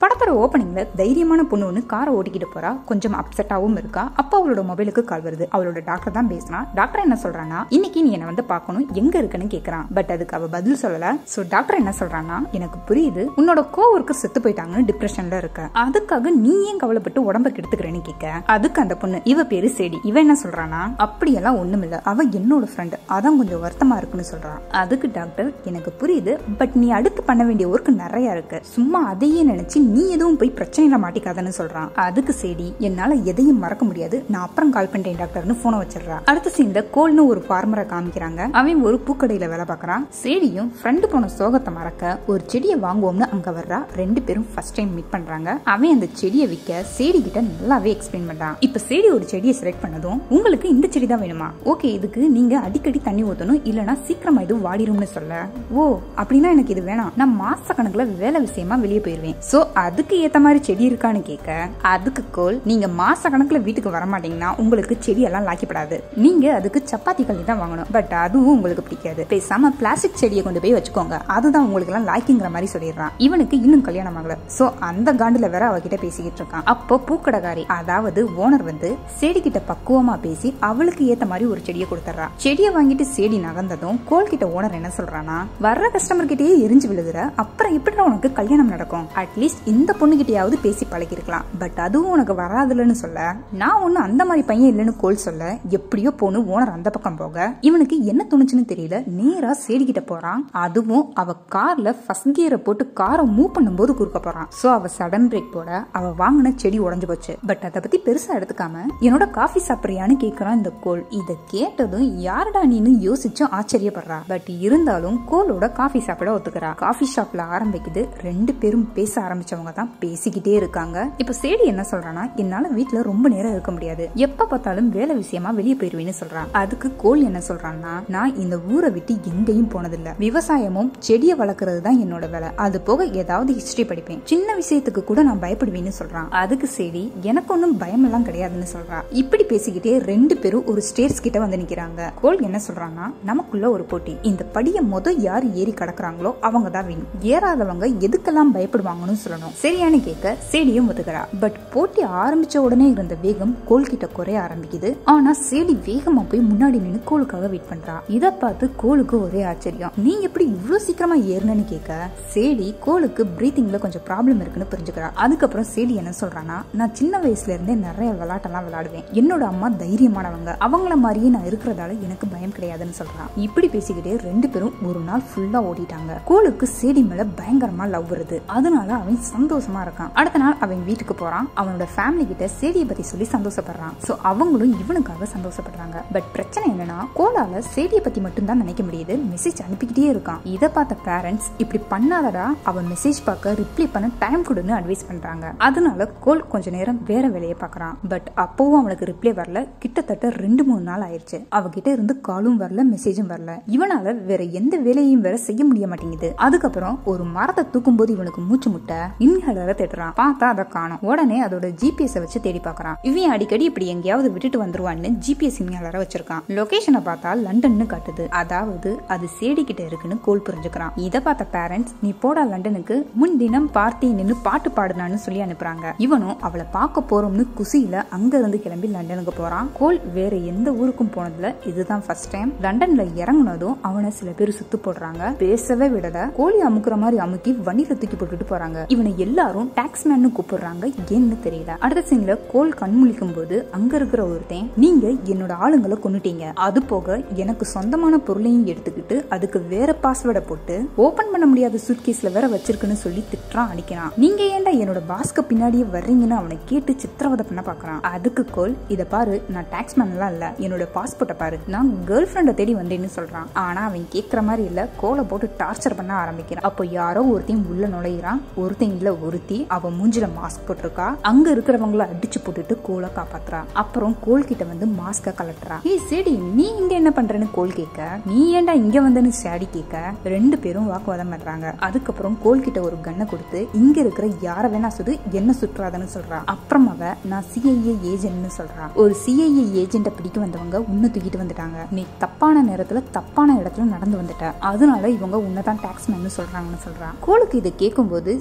படத்தோட ஓப்பனிங்ல தைரியமான பொண்ணு ஒன்று காரை ஓட்டிக்கிட்டு போறா. கொஞ்சம் அப்செட்டாவும் இருக்கா. அப்போ அவளோட மொபைலுக்கு கால் வருது. அவளோட டாக்டர் தான் பேசுறான். டாக்டர் என்ன சொல்றானா, இன்னைக்கு நீ என்ன வந்து பார்க்கணும், எங்க இருக்குன்னு கேக்குறான். பட் அதுக்கு அவ பதில் சொல்லல. சோ டாக்டர் என்ன சொல்றானா, எனக்கு புரியுது உன்னோட கோவருக்கு செத்து போயிட்டாங்கன்னு டிப்ரெஷன்ல இருக்க, அதுக்காக நீ ஏன் கவலைப்பட்டு உடம்ப கெடுத்துக்கிறேன்னு கேட்க. அதுக்கு அந்த பொண்ணு, இவ பேரு செடி, இவ என்ன சொல்றானா, அப்படியெல்லாம் ஒண்ணுமில்ல, அவ என்னோட ஃப்ரெண்ட், அதான் கொஞ்சம் வருத்தமா இருக்குன்னு சொல்றான். அதுக்கு டாக்டர், எனக்கு புரியுது, பட் நீ அடுத்து பண்ண வேண்டிய ஒர்க் நிறைய இருக்கு, சும்மா அதையே நினைச்சு நீ எதுவும் போய் பிரச்சனையில மாட்டிக்காதன்னு சொல்றான். அதுக்கு செடி, என்னால எதையும் மறக்க முடியாது, நான் அப்புறம் கால் பண்றேன் டாக்டர்னு போனை வச்சிடறான். அடுத்த சீன்ல கோல்னு ஒரு ஃபார்மரை காமிக்கிறாங்க. அவன் ஒரு பூக்கடையில வேலை பார்க்கறான். செடியும் ஃப்ரெண்டு போன சோகத்தை மறக்க ஒரு செடியை வாங்குவோம்னு அங்க வர்றா. ரெண்டு பேரும் ஃபர்ஸ்ட் டைம் மீட் பண்றாங்க. அவன் அந்த செடியை விற்க செடி கிட்ட நல்லாவே எக்ஸ்பிளைன் பண்றான். இப்ப செடி ஒரு செடியை செலக்ட் பண்ணதும், உங்களுக்கு இந்த செடி தான் வேணுமா, ஓகே, இதுக்கு நீங்க அடிக்கடி தண்ணி ஊத்தணும், இல்லனா சீக்கிரமா இது வாடிரும்னு சொல்ல. ஓ அப்படின்னா எனக்கு இது வேணாம், நான் மாச கணக்குல வேலை விஷயமா வெளியே போயிருவேன், சோ அதுக்கு ஏத்த மாதிரி செடி இருக்கான்னு கேட்க. அதுக்கு கோல், நீங்க மாச கணக்குல வீட்டுக்கு வர மாட்டீங்கன்னா உங்களுக்கு செடி எல்லாம் லாக்கிப்படாது, நீங்க அதுக்கு சப்பாத்தி கல்லி தான் வாங்கணும், பட் அதுவும் உங்களுக்கு பிடிக்காது, பேசாம பிளாஸ்டிக் செடியை கொண்டு போய் வச்சுக்கோங்க, அதுதான் உங்களுக்கு எல்லாம் லாக்கிங்கிற மாதிரி சொல்லிடுறான். இவனுக்கு இன்னும் கல்யாணம் ஆகல. சோ அந்த காண்டுல வேற அவகிட்ட பேசிக்கிட்டு இருக்கான். அப்போ பூக்கடைக்காரி, அதாவது ஓனர் வந்து செடி கிட்ட பக்குவமா பேசி அவளுக்கு ஏத்த மாதிரி ஒரு செடியை கொடுத்துறா. செடியை வாங்கிட்டு செடி நகர்ந்ததும் கோல் கிட்ட ஓனர் என்ன சொல்றானா, வர்ற கஸ்டமர் கிட்டயே எரிஞ்சு விழுதுற, அப்புறம் எப்படி உனக்கு கல்யாணம் நடக்கும், அட்லீஸ்ட் இந்த பொண்ணு கிட்டயாவது பேசி பழகி இருக்கலாம், பட் அதுவும் உனக்கு வராதுன்னு சொல்ல. நான் ஒண்ணு அந்த மாதிரி பையன் இல்லைன்னு கோல் சொல்ல, எப்படியோ போன்னு ஓனர் அந்த பக்கம் போக இவனுக்கு என்ன தோணுச்சுன்னு தெரியல, நேரா செடி கிட்ட போறான். அதுவும் அவ கார்ல ஃபர்ஸ்ட் கியரை போட்டு காரை மூவ் பண்ணும்போது குறுக்க போறான். சோ அவ சடன் பிரேக் போட அவ வாங்கின செடி உடைஞ்சு போச்சு. பட் அதை பத்தி பெருசா எடுத்துக்காம என்னோட காஃபி சாப்பிடுறியான்னு கேக்குறான் இந்த கோல். இத கேட்டதும் யாரடா நீன்னு யோசிச்சும் ஆச்சரியப்படுறா. பட் இருந்தாலும் கோலோட காஃபி சாப்பிட ஒத்துக்கிறா. காஃபி ஷாப்ல ஆரம்பிக்குது. ரெண்டு பேரும் பேச ஆரம்பிச்சவங்க தான் பேசிக்கிட்டே இருக்காங்க. இப்ப சேடி என்ன சொல்றானா, என்னால வீட்டுல ரொம்ப நேரம் இருக்க முடியாது, எப்ப பார்த்தாலும் வேலை விஷயமா வெளியே போயிருவேன்னு சொல்றான். அதுக்கு கோல் என்ன சொல்றான்னா, நான் இந்த ஊரை விட்டு எங்கேயும் போனதில்ல, விவசாயமும் செடியை வளர்க்கறது தான் என்னோட வேலை, அது போக ஏதாவது ஹிஸ்டரி படிப்பேன், சின்ன விஷயத்துக்கு கூட நான் பயப்படுவேன்னு சொல்றான். அதுக்கு சேடி, எனக்கு ஒன்னும் பயம் எல்லாம் கிடையாதுன்னு சொல்றா. இப்படி பேசிக்கிட்டே ரெண்டு பேரும் ஒரு ஸ்டேர்ஸ் கிட்ட வந்து நிக்கிறாங்க. கோல் என்ன சொல்றான்னா, நமக்குள்ள ஒரு போட்டி, இந்த படியை யார் ஏறி கடக்குறாங்களோ அவங்க தான் வின், ஏறாதவங்க எதுக்கெல்லாம் பயப்படுவாங்கன்னு சொல்லணும், சரியானு கேட்க சேடியும் ஒத்துக்கிறா. பட் போட்டி ஆரம்பிச்ச உடனே இருந்த வேகம் கோல் கிட்ட குறைய ஆரம்பிக்குது. ஆனா சேடி வேகமா போய் முன்னாடி நின்னு கோலுக்காக வெயிட் பண்றா. இத பார்த்து கோலுக்கு ஒரே ஆச்சரியம், நீ எப்படி இவ்வளவு சீக்கிரமா ஏறணும்னு கேட்க சேடி கோலுக்கு பிரீத்திங்ல கொஞ்சம் ப்ராப்ளம் இருக்குன்னு புரிஞ்சுக்கிறா. அதுக்கப்புறம் சேடி என்ன சொல்றானா, நான் சின்ன வயசுல இருந்தே நிறைய விளையாட்டெல்லாம் விளையாடுவேன், என்னோட அம்மா தைரியமானவங்க, அவங்கள மாதிரியே நான் இருக்கிறதால எனக்கு பயம் கிடையாதுன்னு சொல்றான். இப்படி பேசிக்கிட்டே ரெண்டு பேரும் ஒரு நாள் ஃபுல்லா ஓடிட்டாங்க. கோலுக்கு சேடி மேல பயங்கரமா லவ் வருது. அதனால அவன் சந்தோஷமா இருக்கான். அடுத்த நாள் அவன் வீட்டுக்கு போறான். அவனோட ஃபேமிலி கிட்ட சேடியை பத்தி சொல்லி சந்தோஷப்படுறான். சோ அவங்களும் இவனுக்காக சந்தோஷப்படுறாங்க. பட் பிரச்சனை என்னன்னா, கோலால சேடியை பத்தி மட்டும் தான் நினைக்க முடியுது, மெசேஜ் அனுப்பிக்கிட்டே இருக்கான். இத பார்த்த பேரண்ட்ஸ், இப்படி பண்ணாதடா, அவன் மெசேஜ் பார்க்க ரிப்ளை பண்ண டைம் கொடுன்னு அட்வைஸ் பண்றாங்க. அதனால கோல் கொஞ்ச நேரம் வேற வேலையை பாக்குறான். பட் அப்பவும் அவனுக்கு ரிப்ளை வரல. கிட்டத்தட்ட 2-3 நாள் ஆயிடுச்சு. அவகிட்ட இருந்து காலும் வரல, மெசேஜும் வரல. இவனால வேற எந்த வேலையும் வேற செய்ய முடிய மாட்டேங்குது. அதுக்கப்புறம் ஒரு மரத்தை தூக்கும் போது இவனுக்கு மூச்சு முட்டை இன்ஹேலரை தேடுறான். பார்த்தா அதை காணோம். உடனே அதோட ஜிபிஎஸ் வச்சு தேடி பாக்குறான். இவன் அடிக்கடி இப்படி எங்கேயாவது விட்டுட்டு வந்துருவான்னு ஜிபிஎஸ் இன்ஹேலரை வச்சிருக்கான். லொகேஷனை பார்த்தா லண்டன்னு காட்டுது. அதாவது அது சேடி கிட்ட இருக்குன்னு கோல் புரிஞ்சுக்கிறான். இத பார்த்த பேரண்ட்ஸ், நீ போடா லண்டனுக்கு, முன்தினம் பார்ட்டி நின்னு பாட்டு பாடுனான்னு சொல்லி அனுப்புறாங்க. இவனும் அவளை பார்க்க போறோம்னு குசியில அங்க இருந்து கிளம்பி லண்டனுக்கு போறான். கோல் வேற எந்த ஊருக்கும் போனதுல இதுதான் ஃபர்ஸ்ட் டைம். லண்டன்ல இறங்குனதும் அவனை சில பேர் சுத்து போடுறாங்க. பேசவே விடல. கோழி அமுக்குற மாதிரி அமுக்கி வண்டியில தூக்கி போட்டுட்டு போறாங்க. இவனை எல்லாரும் டாக்ஸ்மேன் கூப்பிடுறாங்க, ஏன்னு தெரியல. அடுத்த சீன்ல கோல் கண் முழிக்கும் போது அங்க இருக்கிற ஒருத்தன், நீங்க என்னோட ஆளுங்களை கொன்னுட்டீங்க, அது போக எனக்கு சொந்தமான பொருளையும் எடுத்துக்கிட்டு அதுக்கு வேற பாஸ்வேர்டை போட்டு ஓபன் பண்ண முடியாத சூட்கேஸ்ல வேற வச்சிருக்குன்னு சொல்லி திட்டுறான், அடிக்கிறான். நீங்க ஏன்டா என்னோட பாஸ்க்கு பின்னாடியே வர்றீங்கன்னு அவனை கேட்டு சித்திரவதை பண்ண பாக்குறான். அதுக்கு கோல், இத பாரு, நான் டாக்ஸ்மேன் எல்லாம் இல்ல, என்னோட பாஸ்போர்ட்டை பாரு, நான் கேர்ள் ஃப்ரெண்டை தேடி வந்தேன்னு சொல்றான். ஆனா அவன் கேட்கிற மாதிரி இல்ல, கோலை போட்டு டார்ச்சர் பண்ண ஆரம்பிக்கிறான். அப்போ யாரோ ஒருத்தையும் உள்ள நுழையிறான். ஒருத்தையும் இல்ல ஒருத்தி, அவ மூஞ்சில மாஸ்க் போட்டிருக்கா. அங்க இருக்கிறவங்கள அடிச்சு போட்டுட்டு கோலை காப்பாத்துறா. அப்புறம் கோல் கிட்ட வந்து மாஸ்க கலட்டுறா. ஏய் சேடி, நீ இங்க என்ன பண்றன்னு கோல் கேட்க, நீ ஏன்டா இங்க வந்தன்னு சேடி கேட்க, ரெண்டு பேரும் வாக்குவாதம் பண்றாங்க. அதுக்கப்புறம் கோல் கிட்ட ஒரு கண்ணை கொடுத்து, இங்க இருக்கிற யார வேணா சுடு, என்ன சுற்றாதன்னு சொல்றா. அப்புறம் அவ, நான் சிஐஏ ஏஜென்ட்னு சொல்றா. ஒரு சிஐஏ ஏஜென்ட்ட பிடிக்க வந்தவங்க உன்னை தூக்கிட்டு வந்துட்டாங்க, நீ தப்பான நேரத்துல தப்பான இடத்துல நடந்து வந்துட்ட, அதனால இவங்க உன்னதான் டாக்ஸ்மேன் சொல்றாங்கன்னு சொல்றான். கோலுக்கு இதை கேட்கும் போது சேடி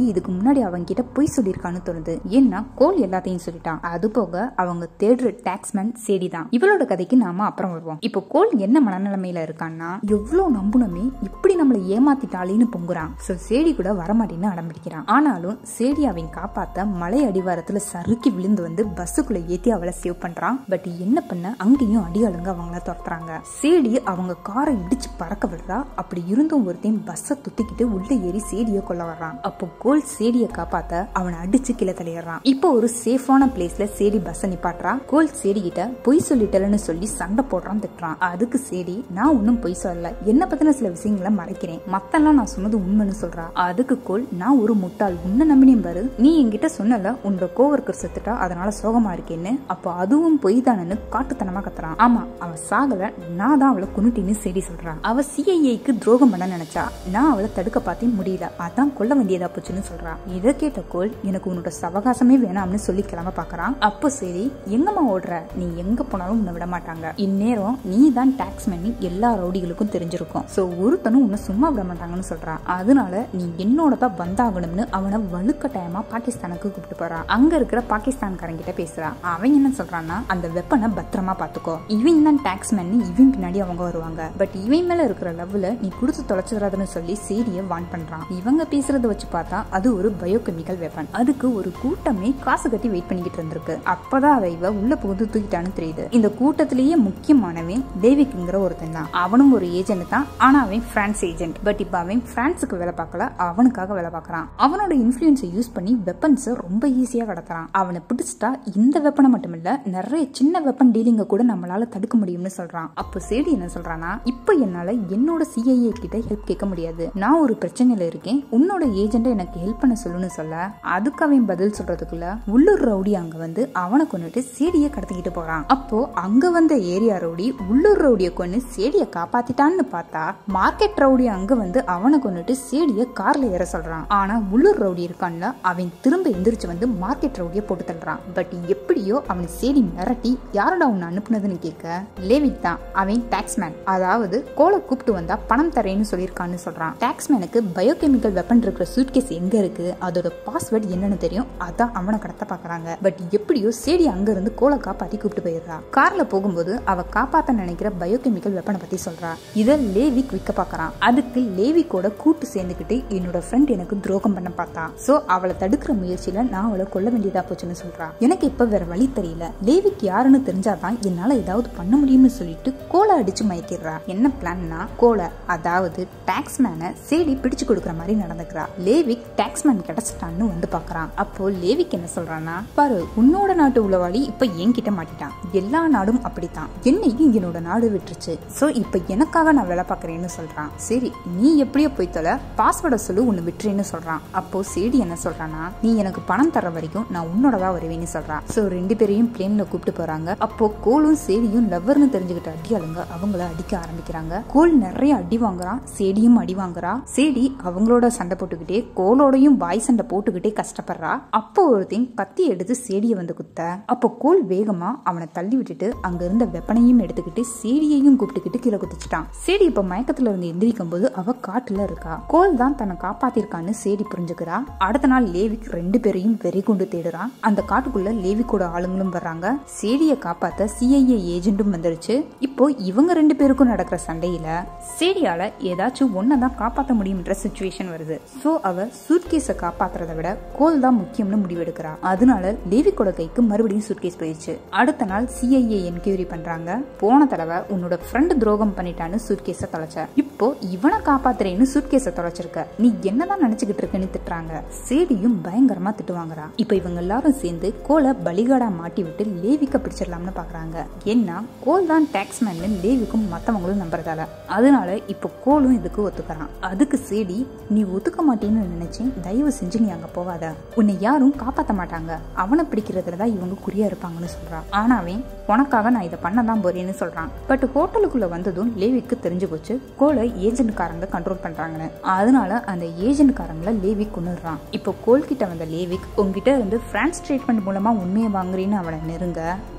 சேடி இதுக்கு முன்னாடி அவங்க கிட்ட பொய் சொல்லிருக்கான்னு தோணுது. ஏன்னா கோல் எல்லாத்தையும் சொல்லிட்டான். அது போக அவங்க தேடுற டாக்ஸ்மேன் சேடி தான். இவளோட கதைக்கு நாம அப்புறம் வருவோம். இப்போ கோல் என்ன மனநிலைமையில இருக்கான்னா, எவ்வளவு நம்புனமே இப்படி நம்மளை ஏமாத்திட்டாலேன்னு பொங்குறான். சோ சேடி கூட வரமாட்டேன்னு அடம்பிடிக்கிறான். ஆனாலும் சேடி அவன் காப்பாத்த மலை அடிவாரத்துல சறுக்கி விழுந்து வந்து பஸ்ஸுக்குள்ள ஏத்தி அவளை சேவ் பண்றான். பட் என்ன பண்ண அங்கேயும் அடியாளுங்க அவங்கள துரத்துறாங்க. சேடி அவங்க காரை இடிச்சு பறக்க விடுறா. அப்படி இருந்தும் ஒருத்தையும் பஸ்ஸை துத்திக்கிட்டு உள்ள ஏறி சேடிய கொல்ல வர்றான். அப்போ கோல் சேடிய காப்பாத்த அவனை அடிச்சு கீழே தள்ளிடுறான். இப்போ ஒரு சேஃபான பிளேஸ்ல சேடி பஸ் நிப்பாட்டுறா. கோல் சேடி கிட்ட பொய் சொல்லிட்டலன்னு சொல்லி சண்டை போடுறான், திட்டுறான். அதுக்கு சேடி, நான் ஒன்னும் பொய் சொல்லல, என்ன பத்தின சில விஷயங்களை மறைக்கிறேன், மத்தெல்லாம் நான் சொன்னது உண்மைன்னு சொல்றா. அதுக்கு கோல், நான் ஒரு முட்டாள், உன்ன நம்பினேன் பாரு, நீ என்கிட்ட சொன்னல உன்னோட கோவர்க்கர் செத்துட்டா அதனால சோகமா இருக்கேன்னு, அப்போ அதுவும் பொய் தானன்னு காட்டுத்தனமா கத்துறான். ஆமா, அவ சாகல, நான் தான் அவளை கொன்னுட்டின்னு சேடி சொல்றான். அவ சிஐஏக்கு துரோகம் பண்ண நினைச்சா, நான் அவளை தடுக்க பார்த்தேன், முடியல, அதான் கொல்ல வேண்டியதா போச்சுன்னு சொல்றா. இதை கேட்ட கோல், எனக்கு உன்னோட சவகாசமே வேணாம்னு சொல்லி கிளம்ப பாக்குறான். அப்போ சரி, எங்கம்மா ஓடுற, நீ எங்க போனாலும் உன்னை விட மாட்டாங்க, இந்நேரம் நீ தான் டாக்ஸ்மேன் எல்லா ரவுடிகளுக்கும் தெரிஞ்சிருக்கும், சோ ஒருத்தனும் உன்னை சும்மா விட மாட்டாங்கன்னு சொல்றான். அதனால நீ என்னோட தான் வந்தாகணும்னு அவனை வலுக்கட்டாயமா பாகிஸ்தானுக்கு கூப்பிட்டு போறான். அங்க இருக்கிற பாகிஸ்தான்காரங்கிட்ட பேசுறான். அவன் என்ன சொல்றான்னா, அந்த வெப்பனை பத்திரமா பாத்துக்கோ, இவன் தான் டாக்ஸ்மேன், இவன் பின்னாடி அவங்க வருவாங்க, பட் இவன் மேல இருக்கிற லவ்ல நீ குடுத்து தொலைச்சிடாதுன்னு சொல்லி சேடிய வான் பண்றான். இவங்க பேசுறத வச்சு பார்த்தா அது ஒரு பயோகெமிக்கல் வெப்பன். அதுக்கு ஒரு கூட்டமே காசு கட்டி வெயிட் பண்ணிக்கிட்டு இருந்திருக்கு. அப்பதான் அதை இவ உள்ள புகுந்து தூக்கிட்டான்னு தெரியுது. இந்த கூட்டத்திலேயே முக்கியமானவன் டேவிக்ங்கிற ஒருத்தன் தான். அவனும் ஒரு ஏஜென்ட் தான். ஆனா அவன் பிரான்ஸ் ஏஜென்ட். பட் இப்ப அவன் பிரான்ஸுக்கு வேலை பார்க்கல, அவனுக்காக வேலை பார்க்கறான். அவனோட இன்ஃபுளுன்ஸை யூஸ் பண்ணி வெப்பன்ஸ் ரொம்ப ஈஸியா கடத்துறான். அவனை பிடிச்சிட்டா இந்த வெப்பனை மட்டும் இல்ல, நிறைய சின்ன வெப்பன் டீலிங்க கூட நம்மளால தடுக்க முடியும்னு சொல்றான். அப்போ சேடி என்ன சொல்றானா, இப்ப என்னால என்னோட சிஐஏ கிட்ட ஹெல்ப் கேட்க முடியாது, நான் ஒரு பிரச்சனையில இருக்கேன், உன்னோட ஏஜென்ட் எனக்கு ஹெல்ப் பண்ண சொல்லுன்னு சொல்ல, அதுக்கு அவன் பதில் சொல்றதுக்குள்ள உள்ளூர் ரவுடி அங்க வந்து அவனை கொண்டுட்டு சேடிய கடத்திக்கிட்டு போறான். அப்போ அங்க வந்த ஏரியா ரவுடி உள்ளூர் ரவுடிய கொண்டு சேடிய காப்பாத்திட்டான்னு பார்த்தா, மார்க்கெட் ரவுடி அங்க வந்து அவனை கொண்டுட்டு சேடிய கார்ல ஏற சொல்றான். ஆனா உள்ளூர் ரவுடி இருக்கான்ல, அவன் திரும்ப எந்திரிச்சு வந்து மார்க்கெட் ரவுடிய போட்டு தள்ளுறான். பட் எப்படியோ அவன் சேடி மிரட்டி யாரோட அவனை அனுப்புனதுன்னு கேட்க, லேவிக் தான், அவன் டாக்ஸ்மேன், அதாவது கோலை கூப்பிட்டு வந்தா பணம் தரேன்னு சொல்லியிருக்கான்னு சொல்றான். டாக்ஸ்மேனுக்கு பயோகெமிக்கல் வெப்பன் இருக்கிற சூட்கேஸ் எங்க இருக்கு, அதோட பாஸ்வேர்ட் என்னன்னு தெரியும், அதான் அவனை கடத்த பாக்குறாங்க. பட் எப்படியோ சேடி அங்க இருந்து கோலை காப்பாத்தி கூப்பிட்டு போயிடுறா. கார்ல போகும்போது அவ காப்பாத்த நினைக்கிற பயோகெமிக்கல் வெப்பனை பத்தி சொல்றா. இத லேவிக் விற்க பாக்குறான். அதுக்கு லேவிக்கோட கூட்டு சேர்ந்துக்கிட்டு, என்னோட ஃப்ரெண்ட் எனக்கு துரோகம் பண்ண பார்த்தா, சோ அவளை தடுக்கிற முயற்சியில நான் அவளை கொல்ல வேண்டியதா போச்சுன்னு சொல்றா. எனக்கு இப்ப வேற வழி தெரியல, லேவிக் யாருன்னு தெரிஞ்சாதான் என்னால ஏதாவது பண்ண முடியும்னு சொல்லிட்டு கோலை அடிச்சு மயக்கிடுறா. என்ன பிளான்னா, கோலை அதாவது டாக்ஸ்மேனை சேடி பிடிச்சு கொடுக்குற மாதிரி நடந்துக்கிறா. லேவிக் டாக்ஸ்மேன் கிடைச்சிட்டான்னு வந்து பாக்குறான். அப்போ லேவிக் என்ன சொல்றான்னா, பாரு, உன்னோட நாட்டு உளவாளி இப்ப என்கிட்ட மாட்டிட்டான், எல்லா நாடும் அப்படித்தான், என்னையும் என்னோட நாடு விட்டுருச்சு, சோ இப்ப எனக்காக நான் வேலை பாக்குறேன்னு சொல்றான். சரி, நீ எப்படியோ போய் தொலை, பாஸ்வேர்டை சொல்லு, உன்னை விட்டுறேன்னு சொல்றான். அப்போ சேடி என்ன சொல்றான்னா, நீ எனக்கு பணம் தர வரைக்கும் நான் உன்னோடதான் வருவேன்னு சொல்றான். சோ ரெண்டு பேரையும் பிளேன்ல கூப்பிட்டு போறாங்க. அப்போ கோலும் சேடியும் லவ்வர்னு தெரிஞ்சுக்கிட்ட அடியாளுங்க அவங்கள அடிக்க ஆரம்பிக்கிறாங்க. கோல் நிறைய அடி வாங்குறான், சேடியும் அடி வாங்குறா. சேடி அவங்களோட சண்டை போட்டுக்கிட்டே கோலோடையும் பாய் சண்டை போட்டுக்கிட்டே கஷ்டப்படுறா. அப்போ ஒருத்தன் கத்தி எடுத்து சேடிய வந்து குத்த, அப்போ கோல் வேகமா அவனை தள்ளி விட்டுட்டு அங்க இருந்த வெப்பனையும் எடுத்துக்கிட்டு சேடியையும் கூப்பிட்டுக்கிட்டு கீழே குதிச்சுட்டான். சேடி இப்ப மயக்கத்துல இருந்து எந்திரிக்கும் போது அவ காட்டுல இருக்கா. கோல் தான் தன்னை காப்பாத்திருக்கான்னு சேடி புரிஞ்சுக்கிறா. அடுத்த நாள் லேவிக் ரெண்டு பேரையும் வெறி கொண்டு தேடுறான். அந்த காட்டுக்குள்ள லேவிக்கோட ஆளுங்களும் வர்றாங்க. சேடிய காப்பாத்த சிஐஏ ஏஜென்ட்டும் வந்துருச்சு. இப்போ இவங்க ரெண்டு பேருக்கும் நடக்கிற சண்டையில சேடியால ஏதாச்சும் ஒன்னதான் காப்பாற்ற முடியும்ன்ற சிச்சுவேஷன் வருது. சோ அவ சூட்கேஸை காப்பாத்துறதை விட கோல் தான் முக்கியம்னு முடிவெடுக்கிறா. அதனால லேவிக்கோட கைக்கு மறுபடியும் சூட்கேஸ் போயிடுச்சு. அடுத்த நாள் சிஐஏ என்கொயரி பண்றாங்க. போன தடவை உன்னோட ஃப்ரெண்ட் துரோகம் பண்ணிட்டான்னு சூட்கேஸை தொலைச்ச, இப்போ இவனை காப்பாத்துறேன்னு சூட்கேஸை தொலைச்சிருக்க, நீ என்னதான் நினைச்சுக்கிட்டு இருக்குன்னு திட்டுறாங்க. சேடியும் பயங்கரமா திட்டு வாங்குறா. இப்ப இவங்க எல்லாரும் சேர்ந்து கோலை பலிகாடா மாட்டி விட்டு லேவிக்க பிடிச்சிடலாம்னு பாக்குறாங்க. ஏன்னா கோல் தான் டாக்ஸ்மேன் லேவிக்கும் மத்தவங்களும் நம்புறதால. அதனால இப்ப கோலும் இதுக்கு ஒத்துக்கிறான். அதுக்கு சேடி, நீ ஒத்துக்க மாட்டேன்னு நினைச்சேன், தயவு செஞ்சு நீ அங்க போகாத, உன்னை யாரும் காப்பாத்த மாட்டாங்க, அவனை பிடிக்கிறதுலதான் இவங்க குறியா இருப்பாங்கன்னு சொல்றான். ஆனா அவன், உனக்காக நான் இதை பண்ணதான் போறேன்னு சொல்றான். பட் ஹோட்டலுக்குள்ள வந்ததும் லேவிக்கு தெரிஞ்சு போச்சு கோலை ஏஜென்ட்காரங்க கண்ட்ரோல் பண்றாங்கன்னு. அதனால அந்த ஏஜென்ட்காரங்களை லேவிக் கொண்டுறான். இப்போ கோல் கிட்ட வந்த லேவிக், உங்ககிட்ட இருந்து பிரான்ஸ் ட்ரீட்மெண்ட் மூலமா உண்மையை வாங்குறேன்னு அவனை நெருங்க,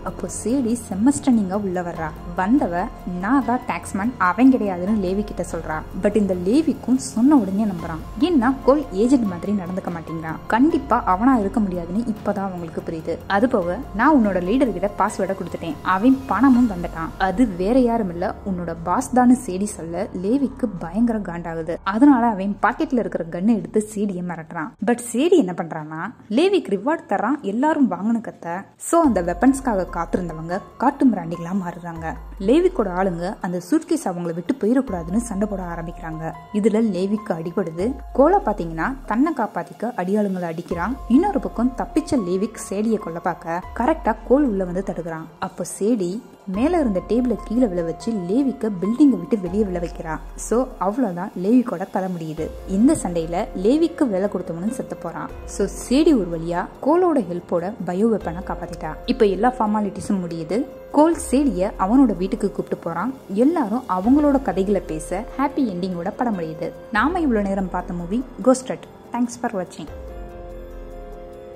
அப்போ சேடி செமஸ்டனிங்கா உள்ள வர்றா. வந்தவ நான் தான் டாக்ஸ்மேன், அவன் கிடையாதுன்னு லேவி கிட்ட சொல்றா. பட் இந்த லேவிக்கும் சொன்ன உடனே நம்புறான். ஏன்னா கோல் ஏஜென்ட் மாதிரி நடந்துக்க மாட்டேங்கிறான். கண்டிப்பா அவனா இருக்க முடியாதுன்னு இப்பதான் அவங்களுக்கு புரியுது. அது போக நான் உன்னோட லீடர் கிட்ட பாஸ்வேர்டை கொடுத்துட்டேன், அவன் பணமும் தந்துட்டான், அது வேற யாரும் இல்ல உன்னோட பாஸ் தான்னு சேடி சொல்ல லேவிக்கு பயங்கர காண்டாகுது. அதனால அவன் பாக்கெட்ல இருக்கிற கன்னை எடுத்து சேடியை மிரட்டுறான். பட் சேடி என்ன பண்றான்னா லேவிக்கு ரிவார்ட் தரான், எல்லாரும் வாங்கணும் கத்த. சோ அந்த வெப்பன்ஸ்க்காக காத்திருந்தவங்க காட்டு மிராண்டிகளா மாறுறாங்க. லேவிக்கோட ஆளுங்க அந்த சூட்கேஸ் அவங்களை விட்டு போயிடக்கூடாதுன்னு சண்டை போட ஆரம்பிக்கிறாங்க. இதுல லேவிக்கு அடிபடுது. கோலா பாத்தீங்கன்னா தன்னை காப்பாத்திக்க அடியாளுங்களை அடிக்கிறான். இன்னொரு பக்கம் தப்பிச்ச லேவிக் சேடியை கொல்ல பார்க்க கரெக்டா கோல் உள்ள வந்து தடுக்கிறான். அப்போ சேடி மேல இருந்த டேபிள கீழே விழ வச்சு லேவிக்க பில்டிங்கை விட்டு வெளியே விழ வைக்கிறா. சோ அவ்வளவுதான் லேவிக்கோட கதை முடியுது. இந்த சண்டையில லேவிக்கு வேலை கொடுத்தவனும் செத்து போறான். சோ சேடி ஒரு வழியா கோலோட ஹெல்ப்போட பயோ வெப்பனை காப்பாத்திட்டா. இப்ப எல்லா ஃபார்மாலிட்டிஸும் முடியுது. கோல் சேடிய அவனோட வீட்டுக்கு கூப்பிட்டு போறான். எல்லாரும் அவங்களோட கதைகளை பேச ஹாப்பி எண்டிங்கோட படம் முடியுது. நாம இவ்வளவு நேரம் பார்த்த மூவி கோஸ்டட். தேங்க்ஸ் ஃபார் வாட்சிங்.